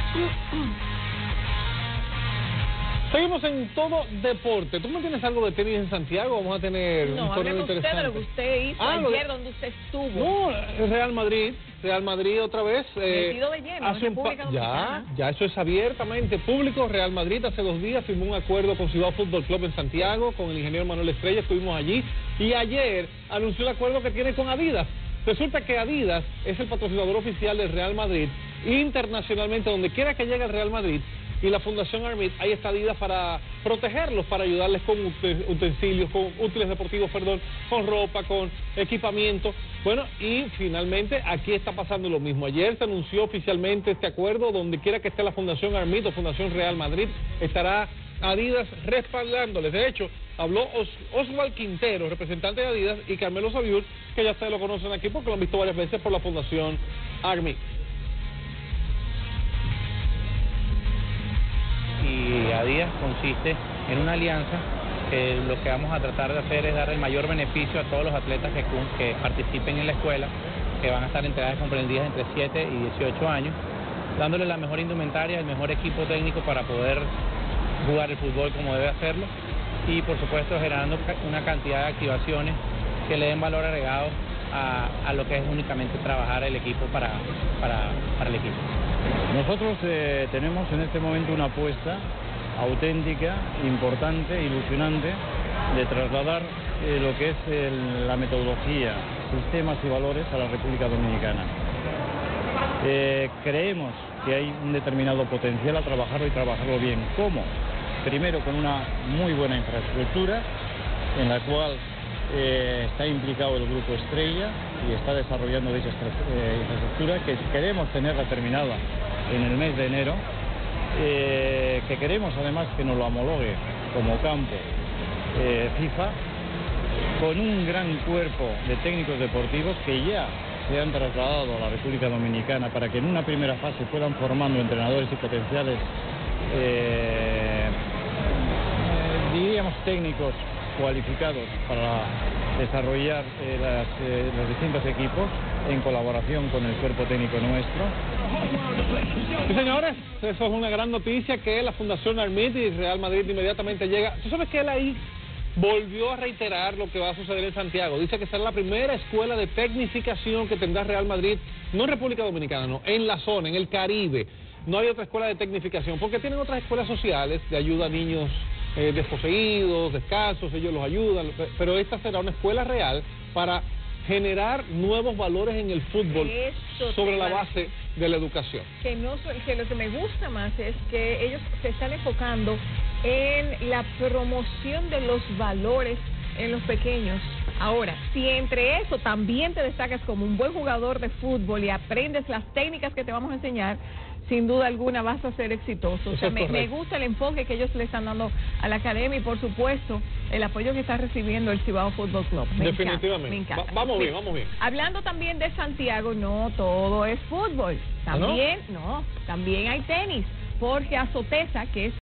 Seguimos en todo deporte. ¿Tú me tienes algo de tenis en Santiago? Vamos a tener un torneo interesante. Usted de lo que usted hizo ayer, donde usted estuvo. No, Real Madrid otra vez. Metido de lleno en República Dominicana. Ya eso es abiertamente público. Real Madrid hace 2 días firmó un acuerdo con Cibao Fútbol Club en Santiago, con el ingeniero Manuel Estrella, estuvimos allí. Y ayer anunció el acuerdo que tiene con Adidas. Resulta que Adidas es el patrocinador oficial del Real Madrid internacionalmente, donde quiera que llegue el Real Madrid. Y la Fundación Armit, ahí está Adidas para protegerlos, para ayudarles con utensilios, con útiles deportivos, con ropa, con equipamiento. Bueno, y finalmente aquí está pasando lo mismo. Ayer se anunció oficialmente este acuerdo, donde quiera que esté la Fundación Armit o Fundación Real Madrid, estará Adidas respaldándoles. De hecho, habló Oswald Quintero, representante de Adidas, y Carmelo Sabiur, que ya ustedes lo conocen aquí porque lo han visto varias veces por la Fundación Armit. Y Adidas consiste en una alianza que lo que vamos a tratar de hacer es dar el mayor beneficio a todos los atletas que participen en la escuela, que van a estar en edades comprendidas entre 7 y 18 años, dándoles la mejor indumentaria, el mejor equipo técnico para poder jugar el fútbol como debe hacerlo y por supuesto generando una cantidad de activaciones que le den valor agregado a lo que es únicamente trabajar el equipo para el equipo. Nosotros tenemos en este momento una apuesta auténtica, importante, ilusionante, de trasladar lo que es la metodología, sistemas y valores a la República Dominicana. Creemos que hay un determinado potencial a trabajarlo y trabajarlo bien. ¿Cómo? Primero con una muy buena infraestructura, en la cual está implicado el Grupo Estrella y está desarrollando dicha infraestructura que queremos tenerla terminada en el mes de enero, que queremos además que nos lo homologue como campo FIFA, con un gran cuerpo de técnicos deportivos que ya se han trasladado a la República Dominicana para que en una primera fase puedan formando entrenadores y potenciales, diríamos técnicos cualificados para desarrollar los distintos equipos en colaboración con el cuerpo técnico nuestro. Sí, señores, eso es una gran noticia, que la Fundación Armit y Real Madrid inmediatamente llega. ¿Tú sabes que él ahí volvió a reiterar lo que va a suceder en Santiago? Dice que será la primera escuela de tecnificación que tendrá Real Madrid, no en República Dominicana, no, en la zona, en el Caribe. No hay otra escuela de tecnificación, porque tienen otras escuelas sociales de ayuda a niños desposeídos, descalzos, ellos los ayudan, pero esta será una escuela real para generar nuevos valores en el fútbol sobre la base de la educación. Que lo que me gusta más es que ellos se están enfocando en la promoción de los valores en los pequeños. Ahora, si entre eso también te destacas como un buen jugador de fútbol y aprendes las técnicas que te vamos a enseñar, sin duda alguna vas a ser exitoso. O sea, me gusta el enfoque que ellos le están dando a la academia y, por supuesto, el apoyo que está recibiendo el Cibao Fútbol Club. Definitivamente. Me encanta. Vamos bien, vamos bien. Hablando también de Santiago, no todo es fútbol. También, también hay tenis. Jorge Azoteza, que es